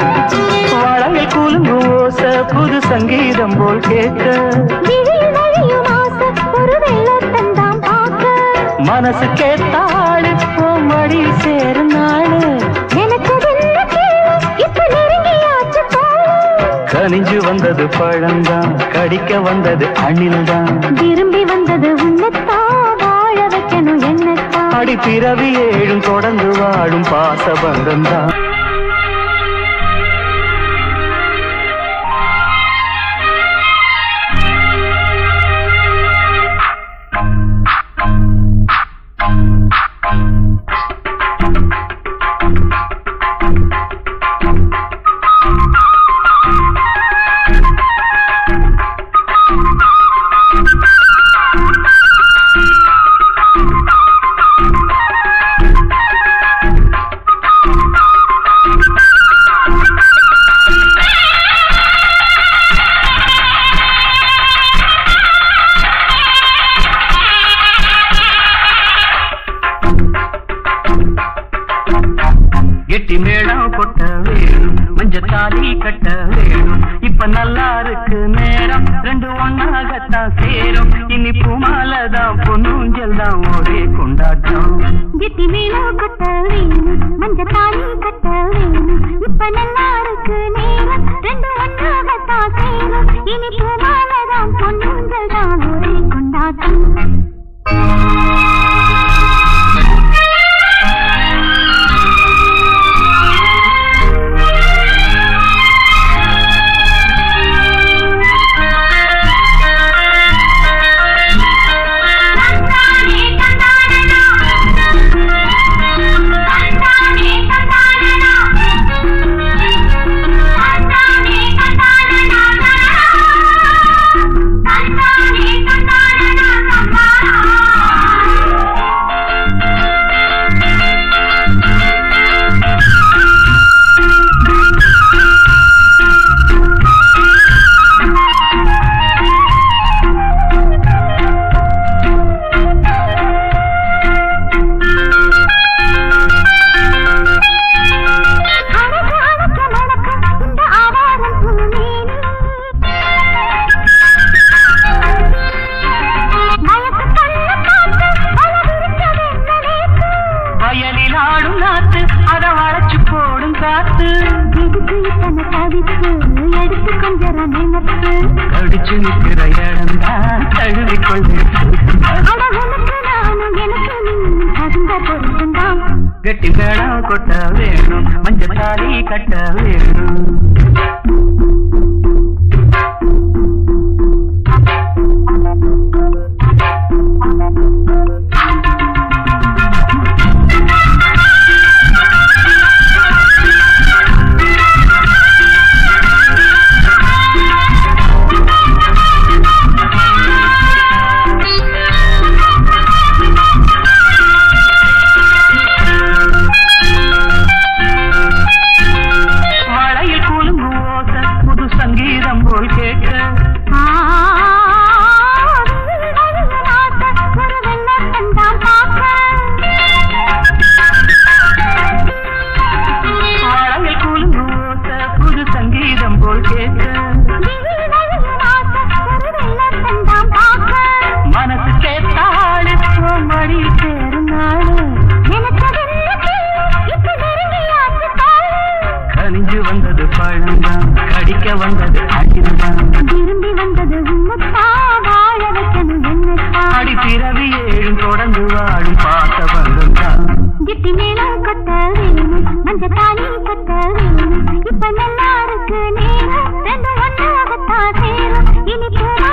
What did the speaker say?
வளையல் கூலுங்கு ஓச புது சங்கீதம் போல் கேட்க ஒரு வெள்ளத்தந்தான் பார்க்க மனசு கேட்டாடு மடி சேரும் நாடு எனக்கு இப்ப நெருங்கியாச்சு கனிஞ்சு வந்தது பழம்தான் கடிக்க வந்தது அணில்தான் விரும்பி வந்தது உன்னத்தான் வாழ வைக்கணும் என்னத்தான் அடி பிறவி ஏழும் தொடர்ந்து வாழும் பாசபந்தம் தான் கெட்டி மேளம் கொட்ட வேணும் மஞ்ச தாலி கட்ட வேணும் இப்ப நல்லா இருக்கு நேரம் ரெண்டு ஒன்னாகத்தான் சேரும் இனி பூமாலதான் பொன்னூஞ்சல் தான் ஒரே கொண்டாட்டம் கெட்டி மேளம் கொட்ட வேணும் மஞ்ச தாலி கட்ட வேணும் இப்ப நல்லா இருக்கு நேரம் ரெண்டு ஒன்னாகத்தான் சேரும் இனி பூமாலதான் பொன்னூஞ்சல் தான் ஒரே கொண்டாட்டம் கடிச்சு நிற்கிற இடம்தான் தழுவிக்கொண்டு கெட்டி மேளம் கொட்ட வேணும் மஞ்ச தாலி கட்ட வேணும் சங்கீதம் போல் கேட்க வளையல் கூலுங்கு ஓச புது சங்கீதம் போல் கேட்க மனசு கேட்டாடு மடி சேரும் நாடு கனிஞ்சு வந்தது பழம்தான் கடிக்க வந்தது அடிதான் விரும்பி வந்தது உன்னத்தான் வாழ வைக்கணும் என்னத்தான் அடி பிறவி ஏழும் தொடர்ந்து வாழும் பாசபந்தம் தான் கெட்டி மேளம் கொட்ட வேணும் மஞ்ச தாலி கட்ட வேணும் இப்ப நல்லா இருக்கு நேரம் ரெண்டு ஒன்னாகத்தான் சேரும் இனி